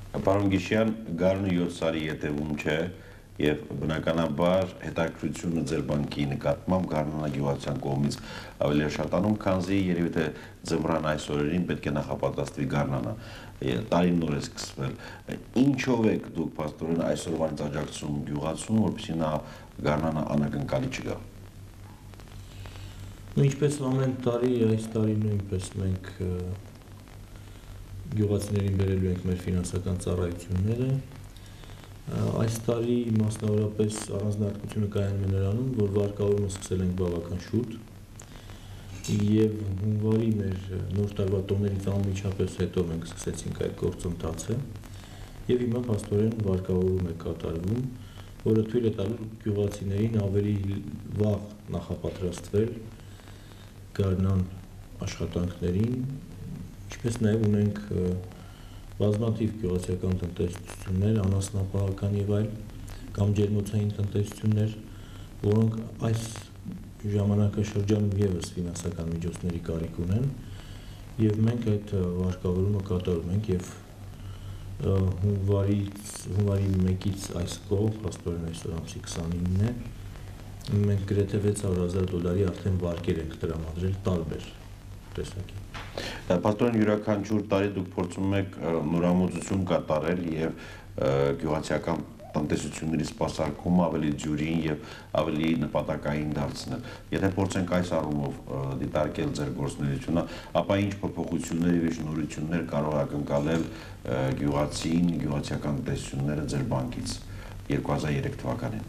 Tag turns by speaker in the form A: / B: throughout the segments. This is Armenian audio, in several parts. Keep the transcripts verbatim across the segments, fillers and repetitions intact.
A: Պարոն Գիշյան, գարունը յոթ տարի ետևում չէ եւ բնականաբար հետաքրքրությունը ձեր բանկի նկատմամբ Գառնանա-Գյուղացիության կողմից ավելի է շատանում, քանզի երևի թե ձմռան այս օրերին պետք է նախապատրաստվի Գառնանա։ Տարին նոր է սկսվել։ Ինչով եք դուք փաստորեն այսօրվանից աջակցում գյուղացուն, որպեսզի նա Գառնանա անակնկալի չգա։
B: Ինչպես ամեն տարի, այս տարի նույնպես մենք գյուղացիներին բերելու ենք մեր ֆինանսական ծառայությունները։ Այս տարի մասնավորապես առանձնահատկությունը կայանում է նրանում, որ վարկավորումը սկսել ենք բավական շուտ եւ հունվարի մեր նոր տարվա տոներից անմիջապես հետո մենք սկսեցինք այդ գործընթացը եւ հիմա փաստորեն վարկավորում է կատարվում, որը թույլ է տալու գյուղացիներին ավելի վաղ նախապատրաստվել Գառնան աշխատանքներին, ինչպես նաև ունենք բազմաթիվ գյուղացիական տնտեսություններ, անասնապահական եւ այլ կամ ջերմոցային տնտեսություններ, որոնք այս ժամանակաշրջանում եւս ֆինանսական միջոցների կարիք ունեն, եւ մենք այդ վարկավորումը կատարում ենք եւ հունվարից հունվարի մեկից այս կողմ, փաստորեն այսօր ամսի քսանինն է, մենք գրեթե վեց հարյուր հազար դոլարի արդեն վարկեր ենք տրամադրել տարբեր տեսակի։
A: Փաստորեն յուրաքանչյուր տարի դուք փորձում եք նորամուծություն կատարել եւ գյուղացիական տնտեսությունների սպասարկումը ավելի ջուրին եւ ավելի նպատակային դարձնել։ Եթե փորձենք այս առումով դիտարկել ձեր գործունեությունը, ապա ինչ փոփոխություններ եւ նորություններ կարող է ակնկալել գյուղացին, գյուղացիական տնտեսությունները ձեր բանկից երկու հազար երեք թվականին։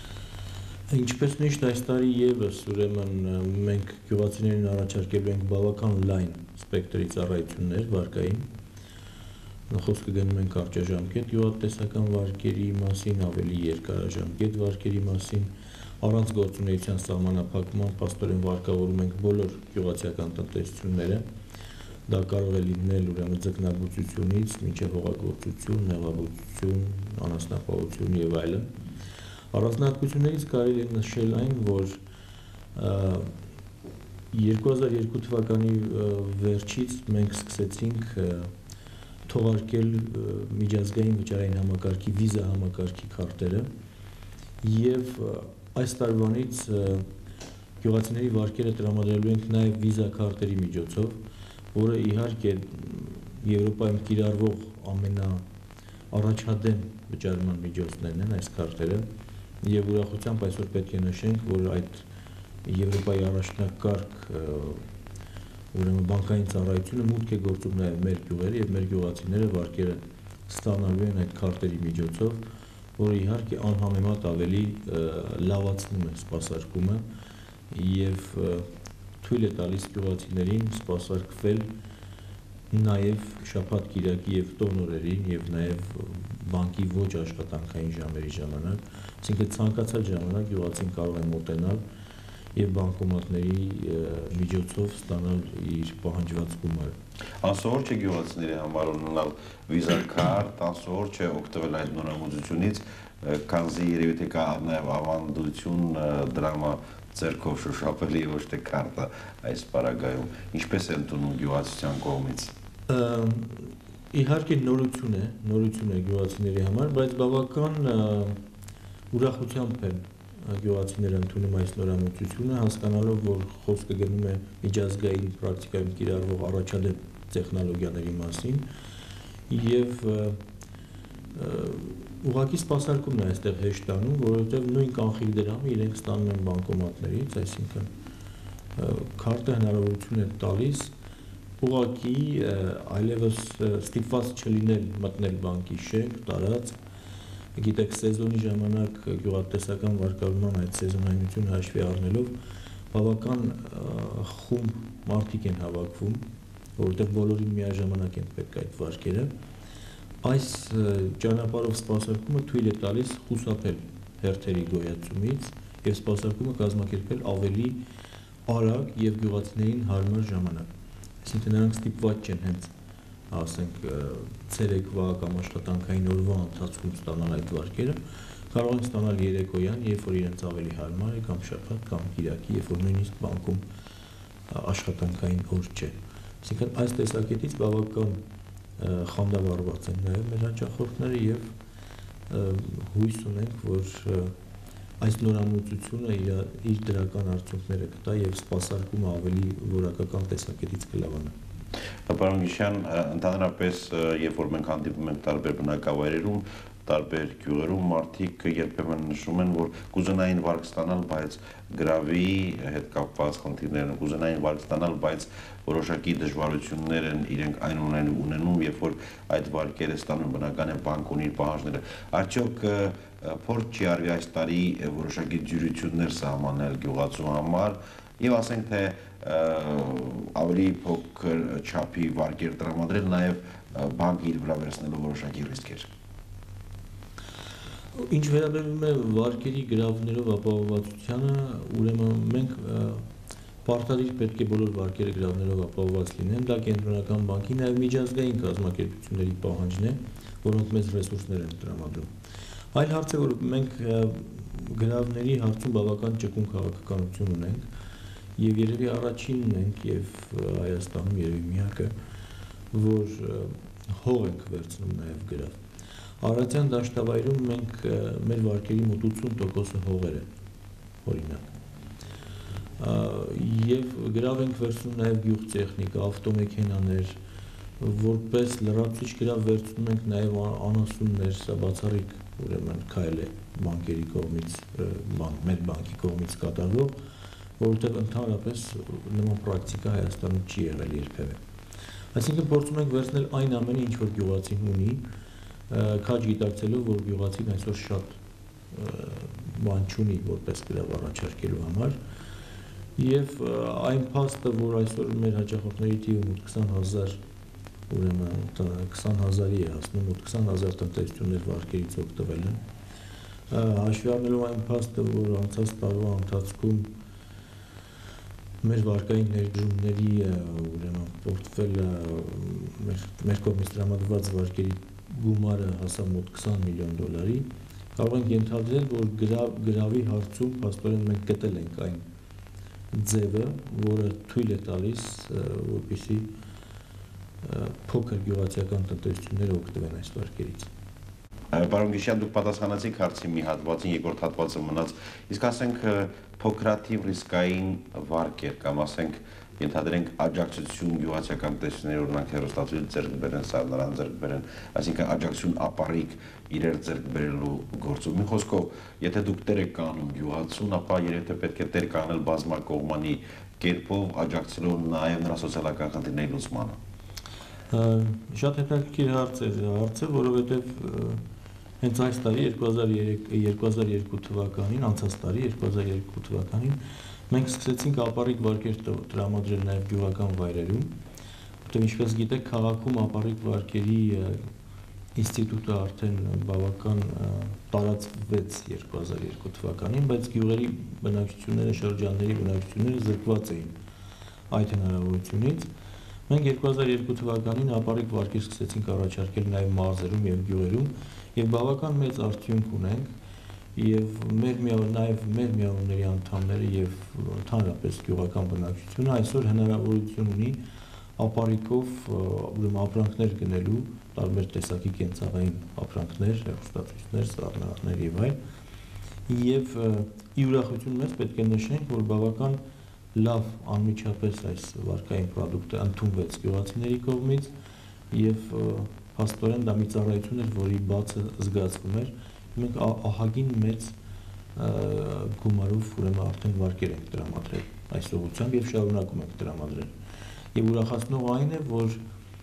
B: Ինչպես միշտ այս տարի եւս ուրեմն մենք գյուղացիներին առաջարկելու ենք բավական լայն սպեկտրի ծառայություններ վարկային։ Խոսքը գնում ենք կարճաժամկետ գյուղատնտեսական վարկերի մասին, ավելի երկարաժամկետ վարկերի մասին, առանց գործունեության սահմանափակման փաստորեն վարկավորում ենք բոլոր գյուղացիական տնտեսությունները։ Դա կարող է լինել ուրեմն ձկնաբուծությունից մինչև հողագործություն, մեղվաբուծություն, անասնապահություն եւ այլն։ Առանձնահատկություններից կարելի է նշել այն, որ երկու հազար երկու թվականի վերջից մենք սկսեցինք թողարկել միջազգային վճարային համակարգի վիզա համակարգի քարտերը եւ այս տարվանից գյուղացիների վարկերը տրամադրելու ենք նաեւ վիզա քարտերի միջոցով, որը իհարկե Եվրոպայում կիրառվող ամենաառաջադեմ վճարման միջոցներն են այս քարտերը եւ ուրախությամբ այսօր պետք է նշենք, որ այդ Եվրոպայի առաջնակարգ ուրեմն բանկային ծառայությունը մուտք է գործում նաեւ մեր գյուղերը եւ մեր գյուղացիները վարկերը ստանալու են այդ քարտերի միջոցով, որը իհարկե անհամեմատ ավելի լավացնում է սպասարկումը եւ թույլ է տալիս գյուղացիներին սպասարկվել նաեւ շաբաթ-կիրակի եւ տոնորերին եւ նաեւ բանկի ոչ աշխատանքային ժամերի ժամանակ, այսինքն ցանկացած ժամանակ գյուղացին կարող է մոտենալ եւ բանկոմատների միջոցով ստանալ իր պահանջված գումարը։
A: Անսովոր չէ գյուղացիների համար ունենալ վիզա քարտ, անսովոր չէ օգտվել այդ նորամուծությունից, քանզի երևի թե կա նաեւ ավանդություն դրամա ձեռքով շոշափել եւ ոչ թե քարտը այս պարագայում։ Ինչպես է ընդունում գյուղացիության կողմից։
B: Իհարկե նորություն է, նորություն է գյուղացիների համար, բայց բավական ուրախությամբ են գյուղացիները ընդունում այս նորամուծությունը, հասկանալով, որ խոսքը գնում է միջազգային պրակտիկայում կիրառվող առաջադեմ տեխնոլոգիաների մասին եւ ուղղակի սպասարկումն է այստեղ հեշտանում, որովհետեւ նույն կանխիկ դրամը իրենք ստանում են բանկոմատներից, այսինքն քարտը հնարավորություն է տալիս ուղղակի այլևս ստիպված չլինել մտնել բանկի շենք, տարած, գիտեք, սեզոնի ժամանակ գյուղատնտեսական վարկավորման այդ սեզոնայնությունը հաշվի առնելով բավական խումբ մարդիկ են հավաքվում, որովհետև բոլորին միաժամանակ են պետք այդ վարկերը։ Այս ճանապարհով սպասարկումը թույլ է տալիս խուսափել հերթերի գոյացումից եւ սպասարկումը կազմակերպել ավելի արագ եւ գյուղացիներին հարմար ժամանակ։ Այսինքն նրանք ստիպված չեն հենց ասենք ցերեկվա կամ աշխատանքային օրվա ընթացքում ստանալ այդ վարկերը, կարող են ստանալ երեկոյան, երբ որ իրենց ավելի հարմար է, կամ շաբաթ, կամ կիրակի, երբ որ նույնիսկ բանկում աշխատանքային օր չէ։ Այսինքն այս տեսակետից բավական խանդավառված են նաև մեր հաճախորդները եւ հույս ունենք, որ այս նորամուծությունը իր, իր դրական արդյունքները կտա եւ սպասարկումը ավելի որակական տեսակետից կլավանա։
A: Պարոն Գիշյան, ընդհանրապես երբ որ մենք հանդիպում ենք տարբեր բնակավայրերում, տարբեր գյուղերում մարդիկ երբեմն նշում են, որ կուզենային վարկ ստանալ, բայց գրավի հետ կապված խնդիրներ են, կուզենային վարկ ստանալ, բայց որոշակի դժվարություններ են իրենք այնուամենայնիվ ունենում, երբ որ այդ վարկերը ստանում, բնական է բանկ ունի իր պահանջները։ Արդյոք փորձ չի արվի այս տարի որոշակի դյուրություններ սահմանել գյուղացու համար եւ ասենք թե ավելի փոքր չափի վարկեր տրամադրել նաեւ բանկը իր վրա վերցնելու որոշակի ռիսկեր։
B: Ինչ վերաբերում է վարկերի գրավներով ապահովվածությանը, ուրեմն մենք պարտադիր պետք է բոլոր վարկերը գրավներով ապահովված լինեն, դա կենտրոնական բանկի նաև միջազգային կազմակերպությունների պահանջն է, որոնք մեծ ռեսուրսներ են տրամադրում։ Այլ հարց է, որ մենք գրավների հարցում բավական ճկուն քաղաքականություն ունենք եւ երևի առաջինն ենք եւ Հայաստանում երևի միակը, որ հող ենք վերցնում նաև գրավ։ Արարատյան դաշտավայրում մենք մեր վարկերի մոտ ութսուն տոկոսը հողեր են, օրինակ։ Եվ գրավ ենք վերցնում նաև գյուղտեխնիկա, ավտոմեքենաներ, որպես լրացուցիչ գրավ վերցնում ենք նաև անասուններ, սա բացառիկ ուրեմն քայլ է բանկերի կողմից, մեր բանկի կողմից կատարվող, որովհետև ընդհանրապես նման պրակտիկա Հայաստանում չի եղել երբևէ։ Այսինքն փորձում ենք վերցնել այն ամենը, ինչ որ գյուղացին ունի, քաջ գիտակցելով, որ գյուղացին այսօր շատ բան չունի որպես գրավ առաջարկելու համար եւ այն փաստը, որ այսօր մեր հաճախորդների թիվը մոտ քսան հազար ուրեմն քսան հազարի է հասնում, մոտ քսան հազար տնտեսություններ վարկերից օգտվել են, հաշվի առնելով այն փաստը, որ անցած տարվա ընթացքում մեր վարկային ներդրումների ուրեմն պորտֆելը մեր մեր կողմից տրամադրված վարկերի գումարը հասավ մոտ քսան միլիոն դոլարի, կարող ենք ենթադրել, որ գրավ, գրավի հարցում փաստորեն մենք գտել ենք այն ձևը, որը թույլ է տալիս, որպեսզի փոքր գյուղացիական տնտեսությունները օգտվեն այս վարկերից։
A: Պարոն Գիշյան, դուք պատասխանեցիք հարցի մի հատվածին, երկրորդ հատվածը մնաց, իսկ ասենք փոքրաթիվ ռիսկային վարկեր կամ ասենք ենթադրենք աջակցություն գյուղացիական տնտեսությունների օրինակ հեռուստացույց ձեռք բերեն, սառնարան ձեռք բերեն, այսինքն աջակցություն ապառիկ իրեր ձեռք բերելու գործում։ Մի խոսքով, եթե դուք տեր եք կանում գյուղացուն, ապա երբ պետք է տեր կանել բազմակողմանի կերպով աջակցելով նաև նրա սոցիալական խնդիրների լուծմանը։
B: Շատ հետաքրքիր հարց է, հարցը, որովհետև հենց այս տարի երկու հազար երկու թվականին, անցած տարի երկու հազար երկու թվականին մենք սկսեցինք ապառիկ վարկեր տրամադրել նաև գյուղական վայրերում, որտեղ ինչպես գիտեք, քաղաքում ապառիկ վարկերի ինստիտուտը արդեն բավական տարածվեց երկու հազար երկու թվականին, բայց գյուղերի բնակչությունները, շրջանների բնակչությունները զրկված էին այդ հնարավորությունից։ Մենք երկու հազար երկու թվականին ապառիկ վարկեր սկսեցինք առաջարկել նաև մարզերում եւ գյուղերում եւ բավական մեծ արդյունք ունենք եւ մեր նաեւ մեր միավորների անդամները եւ ընդհանրապես գյուղական բնակչությունը այսօր հնարավորություն ունի ապառիկով ուրեմն ապրանքներ գնելու, տարբեր տեսակի կենցաղային ապրանքներ, հեռուստացույցներ, սառնարաններ եւ այլ։ Եվ ի ուրախություն մեծ պետք է նշենք, որ բավական լավ անմիջապես այս վարկային պրոդուկտը ընդունվեց գյուղացիների կողմից եւ փաստորեն դա մի ծառայություն էր, որի բացը զգացվում էր։ Մենք ահագին մեծ գումարով ուրեմն արդեն վարկեր ենք տրամադրել այս ուղղությամբ եւ շարունակում ենք տրամադրել։ Եվ ուրախացնող այն է, որ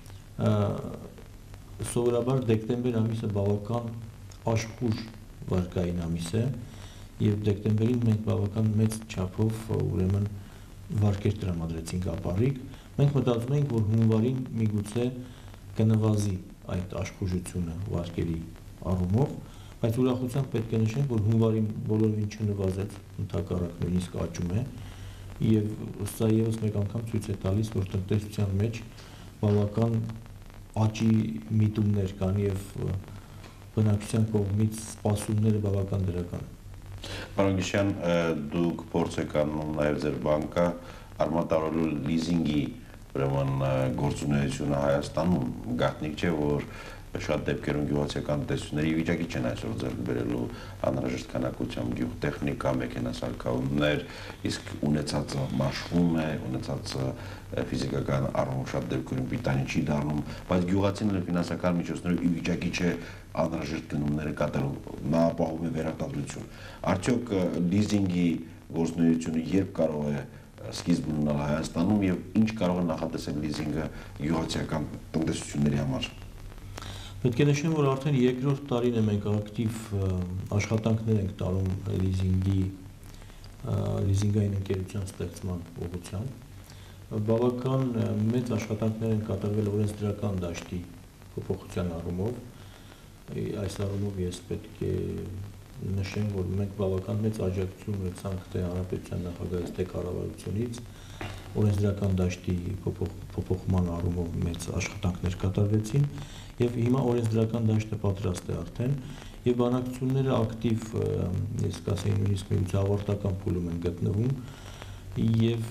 B: սովորաբար դեկտեմբեր ամիսը բավական աշխուժ վարկային ամիս է եւ դեկտեմբերին մենք բավական մեծ չափով ուրեմն վարկեր տրամադրեցինք ապառիկ։ Մենք մտածում ենք, որ հունվարին միգուցե կնվազի այդ աշխուժությունը վարկերի առումով, բայց ուրախությամբ պետք է նշենք, որ հունվարին բոլորովին չնվազեց, ընդհակառակ նույնիսկ աճում է, եւ սա եւս մեկ անգամ ցույց է տալիս, որ տնտեսության մեջ բավական աճի միտումներ կան եւ բնակչության կողմից սպասումները բավական դրական են։
A: Պարոն Գիշյան, դուք փորձ եք անում նաև ձեր բանկը արմատավորելու լիզինգի ուրեմն գործունեությունը Հայաստանում գաղտնիք չէ, որ շատ դեպքերում գյուղացիական տնտեսությունների վիճակի չեն այսօր ձեռք բերելու անհրաժեշտ քանակությամբ գյուղտեխնիկա, մեքենասարքավորումներ, իսկ ունեցածը մաշվում է, ունեցածը ֆիզիկական առումով շատ դեպքերում պիտանի չի դառնում, բայց գյուղացիները ֆինանսական միջոցներով ի վիճակի չէ անհրաժեշտ գնումները կատարել, նա ապահովում է վերարտադրություն։ Արդյոք լիզինգի գործունեությունը երբ կարող է սկիզբ ունենալ Հայաստանում եւ ինչ կարող է նախատեսել լիզինգը գյուղացիական տնտեսությունների համար։
B: Պետք է նշեմ, որ արդեն երկրորդ տարին է մենք ակտիվ աշխատանքներ ենք տարում լիզինգի լիզինգային ընկերության ստեղծման ուղղությամբ։ Բավական մեծ աշխատանքներ են կատարվել օրենսդրական դաշտի փոփոխության առումով։ Այս առումով ես պետք է նշեմ, որ մենք բավական մեծ աջակցություն ունեցանք թե հանրապետության նախագահից, թե կառավարությունից օրենսդրական դաշտի փոփոխման առումով մեծ աշխատանքներ կատարվեցին եւ հիմա օրենսդրական դաշտը պատրաստ է արդեն եւ բանակցությունները ակտիվ, ես կասեի նույնիսկ մի ավարտական փուլում են գտնվում եւ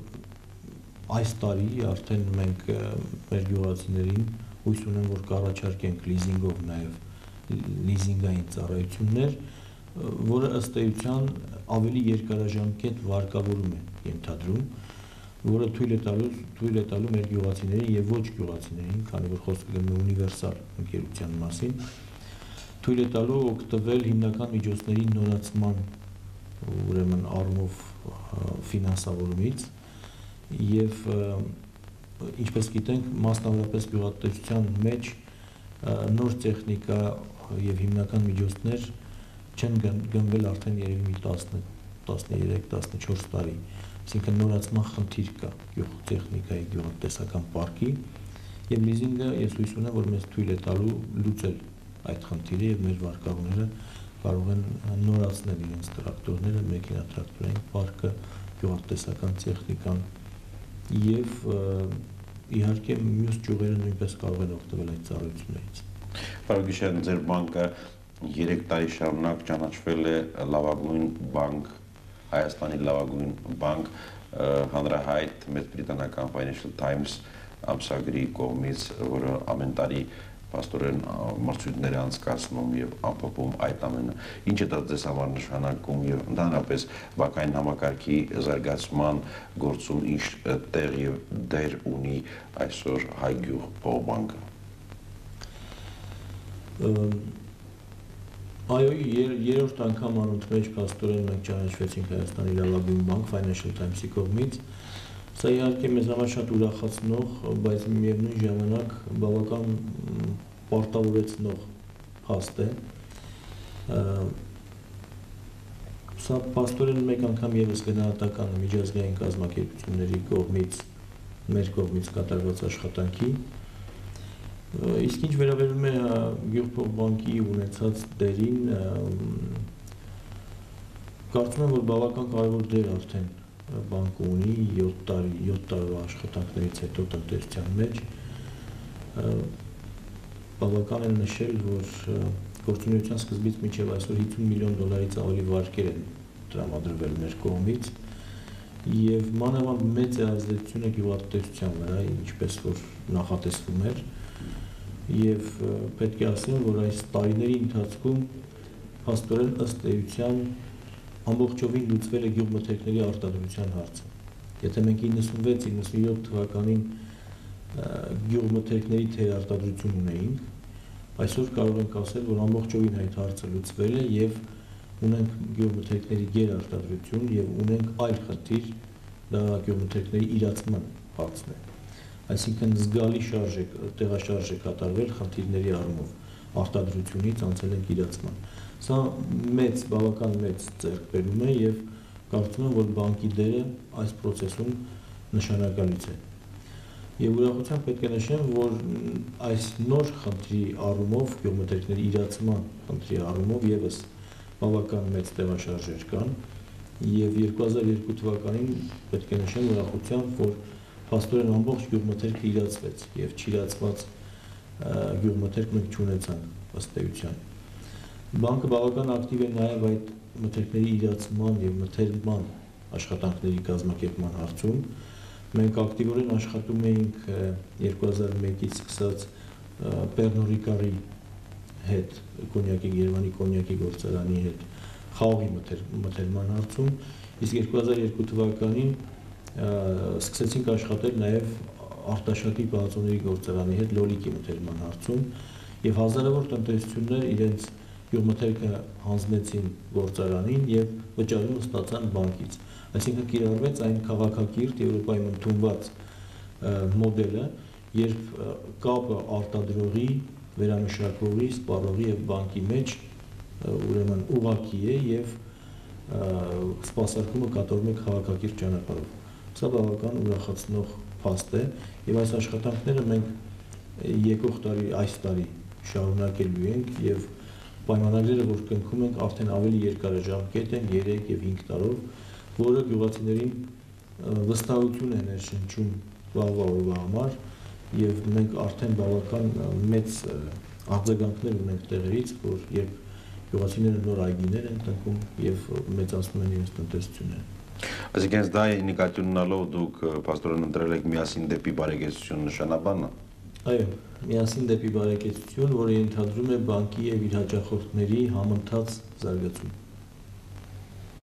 B: այս տարի արդեն մենք մեր գյուղացիներին հույս ունեմ, որ կառաջարկենք լիզինգով նաեւ լիզինգային ծառայություններ, որը ըստ էության ավելի երկարաժամկետ վարկավորում է ենթադրում, որը թույլ է տալու թույլ է տալու մեր գյուղացիներին եւ ոչ գյուղացիներին, քանի որ խոսքը գնում է ունիվերսալ ընկերության մասին, թույլ է տալու օգտվել հիմնական միջոցների նորացման ուրեմն առումով ֆինանսավորումից եւ ինչպես գիտենք, մասնավորապես գյուղատնտեսության մեջ նոր տեխնիկա եւ հիմնական միջոցներ չեն գնվել արդեն երևի մի տասներեք տասնչորս տարի, այսինքն նորացման խնդիր կա գյուղտեխնիկայի գյուղատնտեսական պարկի եւ լիզինգը ես հույս ունեմ, որ մեզ թույլ է տալու լուծել այդ խնդիրը եւ մեր վարկառուները կարող են նորացնել իրենց տրակտորները, մեքենատրակտորային պարկը, գյուղատնտեսական տեխնիկան եւ իհարկե մյուս ճյուղերը նույնպես կարող են օգտվել այդ ծառայություններից։
A: Պարոն Գիշերյան, ձեր բանկը երեք տարի շարունակ ճանաչվել է լավագույն բանկ, Հայաստանի լավագույն բանկ, հանրահայտ Մեծ բրիտանական Financial Times ամսագրի կողմից, որը ամեն տարի փաստորեն մրցույթներ է անցկացնում եւ ամփոփում այդ ամենը։ Ինչ է դա ձեզ համար նշանակում եւ ընդհանրապես բանկային համակարգի զարգացման գործում ինչ տեղ եւ դեր ունի այսօր Հայ գյուղ բանկը։
B: Այո, երրորդ անգամ անունդ մեջ փաստորեն մենք ճանաչվեցինք Հայաստանի լավագույն բանկ Financial Times-ի կողմից։ Սա իհարկե մեզ համար շատ ուրախացնող, բայց միևնույն ժամանակ բավական պարտավորեցնող փաստ է։ Սա փաստորեն մեկ անգամ եւս գնահատական է միջազգային կազմակերպությունների կողմից, մեր կողմից կատարված աշխատանքի։ Իսկ ինչ վերաբերում է Գյուղբանկի ունեցած դերին, կարծում եմ, որ բավական կարևոր դեր արդեն բանկը ունի յոթ տարի, յոթ տարվա աշխատանքներից հետո տնտեսության մեջ։ Բավական է նշել, որ գործունեության սկզբից մինչև այսօր հինգ միլիոն դոլարից ավելի վարկեր են տրամադրվել մեր կողմից եւ մանավանդ մեծ է ազդեցությունը գյուղատնտեսության վրա, ինչպես որ նախատեսվում էր, եւ պետք է ասեմ, որ այս տարիների ընթացքում փաստորեն ըստ էության ամբողջովին լուծվել է գյուղմթերքների արտադրության հարցը։ Եթե մենք իննսունվեց իննսունյոթ թվականին գյուղմթերքների թերարտադրություն ունեինք, այսօր կարող ենք ասել, որ ամբողջովին այդ հարցը լուծվել է եւ ունենք գյուղմթերքների գերարտադրություն եւ ունենք այլ խնդիր, դա գյուղմթերքների իրացման հարցն է։ Այսինքն զգալի շարժ է, տեղաշարժ է կատարվել խնդիրների առումով, արտադրությունից անցել ենք իրացման։ Սա մեծ, բավական մեծ ձեռքբերում է եւ կարծում եմ, որ բանկի դերը այս process-ում նշանակալից է։ Եվ ուրախությամբ պետք է նշեմ, որ այս նոր խնդրի առումով, գյուղմթերքների իրացման խնդրի առումով եւս բավական մեծ տեղաշարժեր կան եւ երկու հազար երկու թվականին պետք է նշեմ ուրախությամբ, որ փաստորեն ամբողջ գյուղմթերքը իրացվեց եւ չիրացված գյուղմթերք մենք չունեցանք ըստ էության։ Բանկը բավական ակտիվ է նաեւ այդ մթերքների իրացման եւ մթերման աշխատանքների կազմակերպման հարցում, Մենք ակտիվորեն աշխատում էինք երկու հազար մեկից սկսած Pernod Ricard-ի հետ, կոնյակի Երևանի կոնյակի գործարանի հետ խաղողի մթերման հարցում, իսկ երկու հազար երկու թվականին սկսեցինք աշխատել նաև Արտաշատի պալատոների գործարանի հետ լոլիկի մթերման հարցում եւ հազարավոր տնտեսություններ իրենց գյուղմթերքը հանձնեցին գործարանին եւ վճարումը ստացան բանկից։ Այսինքն կիրառվեց այն քաղաքակիրթ Եվրոպայում ընդունված մոդելը, երբ կապը արտադրողի, վերամշակողի, սպառողի եւ բանկի մեջ ուրեմն ուղղակի է եւ սպասարկումը կատարվում է քաղաքակիրթ ճանապարհով։ Սա բավական ուրախացնող փաստ է եւ այս աշխատանքները մենք եկող տարի, այս տարի շարունակելու ենք եւ պայմանագրերը, որ կնքում ենք, արդեն ավելի երկարաժամկետ են երեք եւ հինգ տարով, որը գյուղացիներին վստահություն է ներշնչում վաղվա օրվա համար եւ մենք արդեն բավական մեծ արձագանքներ ունենք տեղերից, որ երբ գյուղացիները նոր այգիներ են տնկում եւ մեծացնում են իրենց տնտեսությունները։
A: Այսինքն դա նկատի ունենալով դուք պաստորեն ընտրել եք միասին դեպի բարեկեցություն նշանաբանը։
B: Այո, միասին դեպի բարեկեցություն, որը ենթադրում է բանկի եւ իր հաճախորդների համընթաց զարգացում։